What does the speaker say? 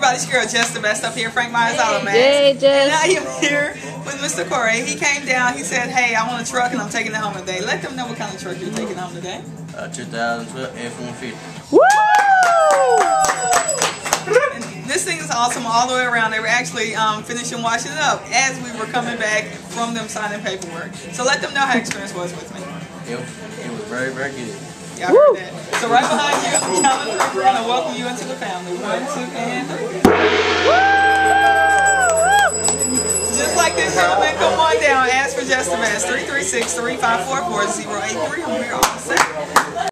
everybody's girl, Just the Best up here, Frank Myers Auto Man. Hey, Jess. And now you're here with Mr. Corey. He came down, he said, hey, I want a truck and I'm taking it home today. Let them know what kind of truck you're taking home today. 2012 F-150. Woo! And this thing is awesome all the way around. They were actually finishing washing it up as we were coming back from them signing paperwork. So let them know how experience was with me. It was very, very good. Y'all heard that. So right behind you, I'm counting three. We're going to welcome you into the family. 1, 2, and 3. Just like this gentleman, come on down. Ask for Just the Best. 336-354-4083. I'm here all set.